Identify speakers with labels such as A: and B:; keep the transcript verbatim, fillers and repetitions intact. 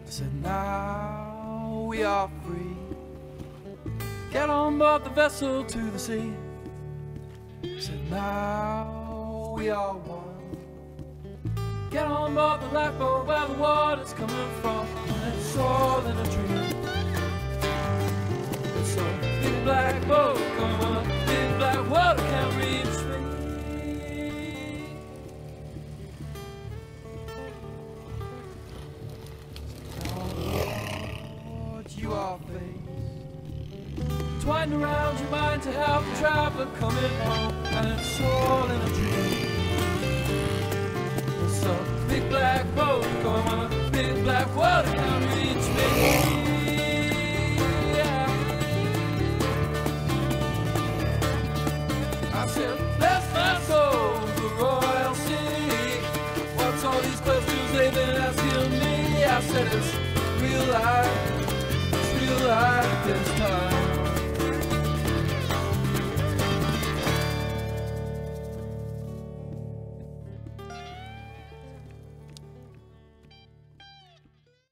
A: said, now we are free. Get on board the vessel to the sea. I said, now we are one. Get on board the lifeboat where the water's coming from. And it's all in a dream. It's a big black boat coming on a big black water can't reach me. You are faced, twined around your mind to help the traveler coming home, and it's all in a dream. It's a big black boat going on a big black water can't reach me. Yeah. I said, bless my soul, the royal sea. What's all these questions they've been asking me? I said, it's real life.